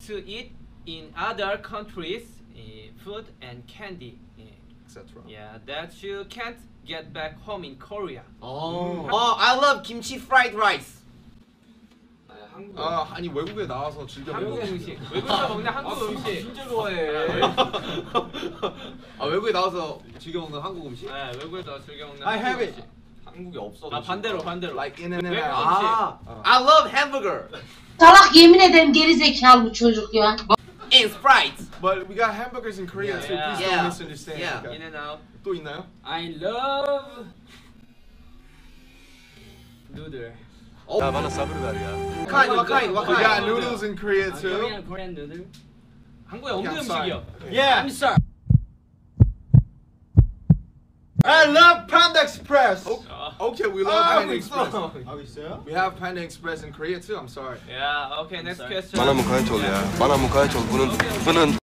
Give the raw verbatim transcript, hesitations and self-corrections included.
to eat in other countries, uh, food and candy, uh, et cetera. Yeah, that you can't get back home in Korea. Oh, oh I love kimchi fried rice. 아 아니 외국에 나와서 즐겨 한국 먹는 음식. 외국에서 먹는 한국 음식. 진짜 좋아해. 아 외국에 나와서 즐겨 먹는 한국 음식? 네, 외국에서 즐겨 먹는 I have 한국 it. 음식. 한국에 없어. 아 반대로 반대로. Like in and 외국 out. 음식. 아, I love hamburger. Salak yemin ederim geri zekalı bu çocuk ya. And Sprite. But we got hamburgers in Korea Yeah. too. Please Yeah. don't misunderstand. Yeah. Okay. In and out. 또 있나요? I love noodle. 야, bana sabır ver ya. What kind? What kind? What We got kind? noodles in Korea too. Korean Korean noodle. 한국의 없는 I'm sorry. 음식이요. Yeah. I'm sorry. I love Panda Express. 어. Okay, we love 아, Panda Express. 하고 있어요? We have Panda Express in Korea too. I'm sorry. Yeah. Okay. Next question. Bana mukayyet ol ya. Bana mukayyet ol. Bunun bunun